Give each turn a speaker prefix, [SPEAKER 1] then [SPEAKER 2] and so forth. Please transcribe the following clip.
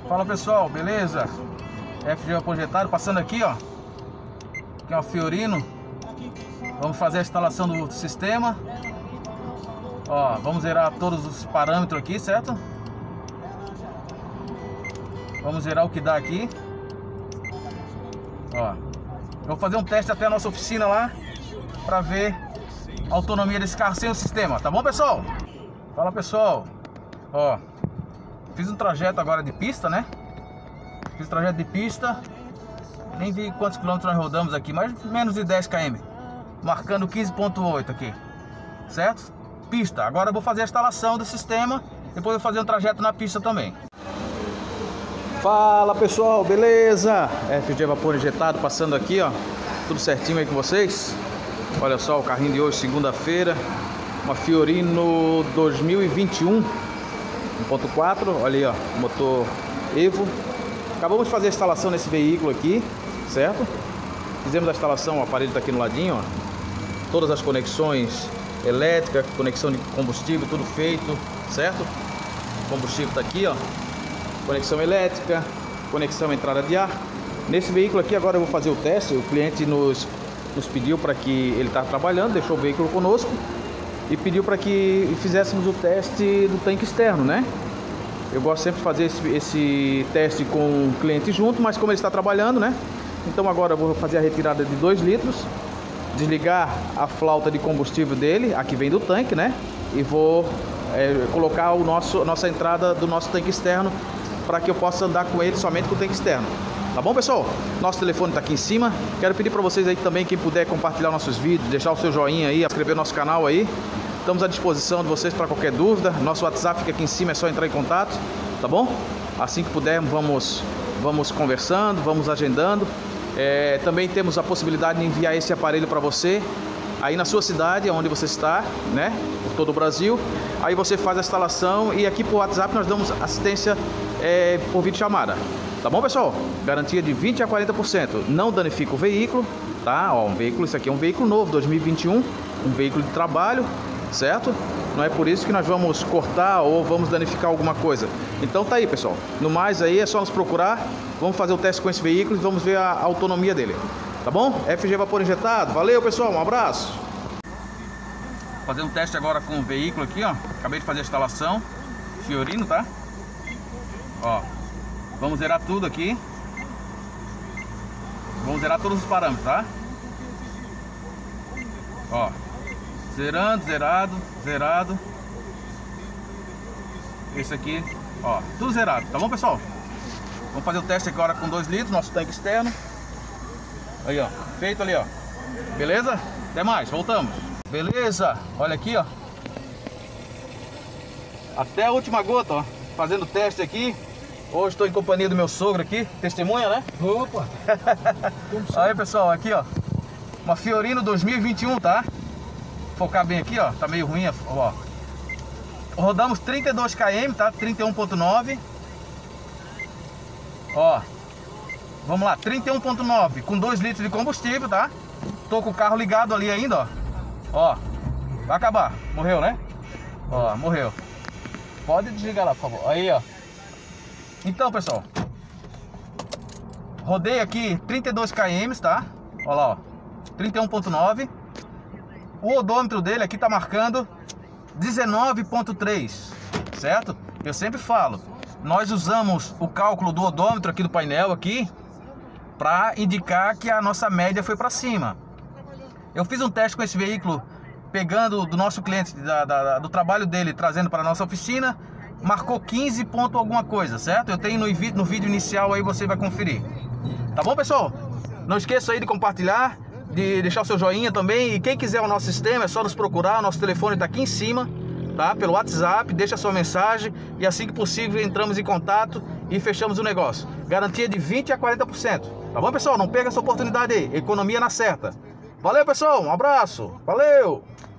[SPEAKER 1] Fala pessoal, beleza? FG projetado, passando aqui ó. Aqui é o Fiorino. Vamos fazer a instalação do sistema. Ó, vamos zerar todos os parâmetros aqui, certo? Vamos zerar o que dá aqui. Ó, eu vou fazer um teste até a nossa oficina lá para ver a autonomia desse carro sem o sistema, tá bom pessoal? Fala pessoal. Ó, fiz um trajeto agora de pista, né? Fiz um trajeto de pista. Nem vi quantos quilômetros nós rodamos aqui, mas menos de 10 km. Marcando 15,8 aqui, certo? Pista. Agora eu vou fazer a instalação do sistema. Depois eu vou fazer um trajeto na pista também. Fala pessoal, beleza? FG vapor injetado passando aqui, ó. Tudo certinho aí com vocês. Olha só o carrinho de hoje, segunda-feira. Uma Fiorino 2021 1.4, olha aí ó, motor Evo. Acabamos de fazer a instalação nesse veículo aqui, certo? Fizemos a instalação, o aparelho está aqui no ladinho, ó. Todas as conexões elétricas, conexão de combustível, tudo feito, certo? O combustível está aqui, ó. Conexão elétrica, conexão entrada de ar. Nesse veículo aqui agora eu vou fazer o teste. O cliente nos pediu para que ele está trabalhando, deixou o veículo conosco e pediu para que fizéssemos o teste do tanque externo, né? Eu gosto sempre de fazer esse teste com o cliente junto, mas como ele está trabalhando, né? Então agora eu vou fazer a retirada de 2 litros, desligar a flauta de combustível dele, aqui vem do tanque, né? E vou colocar a nossa entrada do nosso tanque externo para que eu possa andar com ele somente com o tanque externo. Tá bom, pessoal? Nosso telefone está aqui em cima. Quero pedir para vocês aí também, quem puder compartilhar nossos vídeos, deixar o seu joinha aí, inscrever no nosso canal aí. Estamos à disposição de vocês para qualquer dúvida. Nosso WhatsApp fica aqui em cima, é só entrar em contato, tá bom? Assim que puder, vamos conversando, vamos agendando. Também temos a possibilidade de enviar esse aparelho para você aí na sua cidade, onde você está, né? Por todo o Brasil. Aí você faz a instalação e aqui por WhatsApp nós damos assistência por videochamada. Tá bom, pessoal? Garantia de 20% a 40%. Não danifica o veículo, tá? Ó, isso aqui é um veículo novo, 2021, um veículo de trabalho, certo? Não é por isso que nós vamos cortar ou vamos danificar alguma coisa. Então tá aí, pessoal. No mais aí é só nos procurar. Vamos fazer o teste com esse veículo e vamos ver a autonomia dele. Tá bom? FG vapor injetado. Valeu, pessoal. Um abraço. Fazer um teste agora com o veículo aqui, ó. Acabei de fazer a instalação. Fiorino, tá? Ó. Vamos zerar tudo aqui. Vamos zerar todos os parâmetros, tá? Ó. Zerando, zerado. Esse aqui, ó. Tudo zerado, tá bom, pessoal? Vamos fazer o teste agora com 2 litros, nosso tanque externo. Aí, ó. Feito ali, ó. Beleza? Até mais, voltamos. Beleza? Olha aqui, ó. Até a última gota, ó. Fazendo o teste aqui. Hoje estou em companhia do meu sogro aqui. Testemunha, né?
[SPEAKER 2] Opa!
[SPEAKER 1] Aí, pessoal, aqui, ó. Uma Fiorino 2021, tá? Focar bem aqui, ó. Tá meio ruim, ó. Rodamos 32 km, tá? 31,9. Ó. Vamos lá, 31,9 com 2 litros de combustível, tá? Tô com o carro ligado ali ainda, ó. Ó. Vai acabar. Morreu, né? Ó, morreu. Pode desligar lá, por favor. Aí, ó. Então, pessoal. Rodei aqui 32 km, tá? Olha lá, ó. 31,9. O odômetro dele aqui tá marcando 19,3, certo? Eu sempre falo, nós usamos o cálculo do odômetro aqui do painel aqui para indicar que a nossa média foi para cima. Eu fiz um teste com esse veículo, pegando do nosso cliente, do trabalho dele, trazendo para a nossa oficina, marcou 15 ponto alguma coisa, certo? Eu tenho no vídeo inicial aí, você vai conferir. Tá bom, pessoal? Não esqueça aí de compartilhar, de deixar o seu joinha também. E quem quiser o nosso sistema é só nos procurar. O nosso telefone está aqui em cima, tá? Pelo WhatsApp, deixa a sua mensagem e assim que possível entramos em contato e fechamos o negócio. Garantia de 20% a 40%. Tá bom, pessoal? Não perca essa oportunidade aí. Economia na certa. Valeu, pessoal. Um abraço. Valeu!